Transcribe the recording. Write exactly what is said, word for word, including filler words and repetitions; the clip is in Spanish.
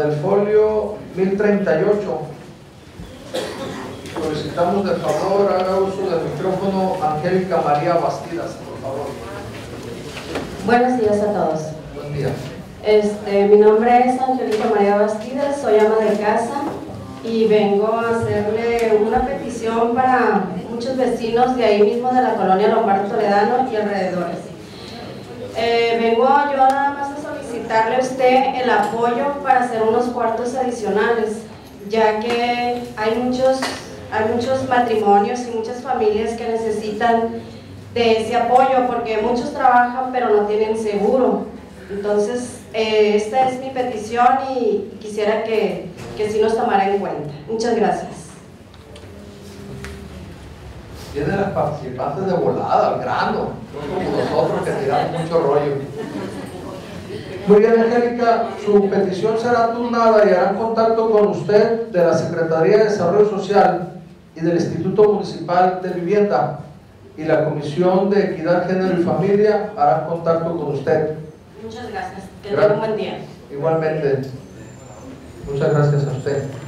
el folio mil treinta y ocho, solicitamos de favor, haga uso del micrófono, Angélica María Bastidas, por favor. Buenos días a todos. Buen día. Este, mi nombre es Angélica María Bastidas, soy ama de casa y vengo a hacerle una petición para muchos vecinos de ahí mismo de la colonia Lombardo Toledano y alrededores. Eh, vengo yo nada más a solicitarle a usted el apoyo para hacer unos cuartos adicionales, ya que hay muchos, hay muchos matrimonios y muchas familias que necesitan de ese apoyo, porque muchos trabajan pero no tienen seguro. Entonces, eh, esta es mi petición y quisiera que, que sí nos tomara en cuenta. Muchas gracias. Tienen las participantes de volada, al grano, no como nosotros que tiramos mucho rollo. Muy bien, Angélica, su petición será turnada y harán contacto con usted de la Secretaría de Desarrollo Social y del Instituto Municipal de Vivienda, y la Comisión de Equidad, Género y Familia harán contacto con usted. Muchas gracias. Que tenga un buen día. Igualmente. Muchas gracias a usted.